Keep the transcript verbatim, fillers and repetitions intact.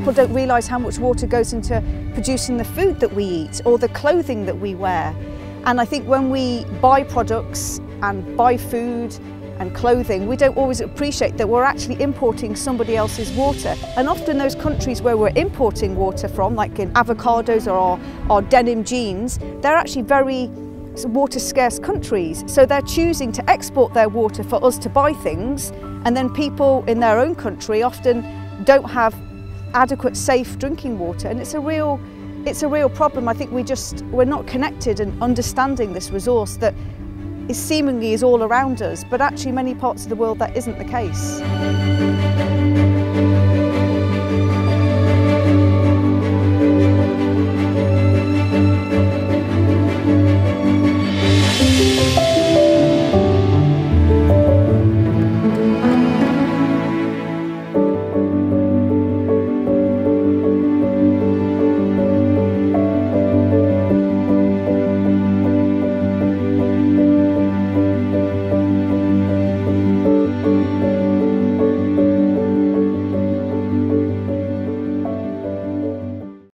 people don't realise how much water goes into producing the food that we eat or the clothing that we wear. And I think when we buy products and buy food and clothing, we don't always appreciate that we're actually importing somebody else's water. And often those countries where we're importing water from, like in avocados or our, our denim jeans, they're actually very water scarce countries. So they're choosing to export their water for us to buy things, and then people in their own country often don't have adequate, safe drinking water. And it's a real, it's a real problem. I think we just, we're not connected and understanding this resource that is seemingly is all around us, but actually many parts of the world that isn't the case.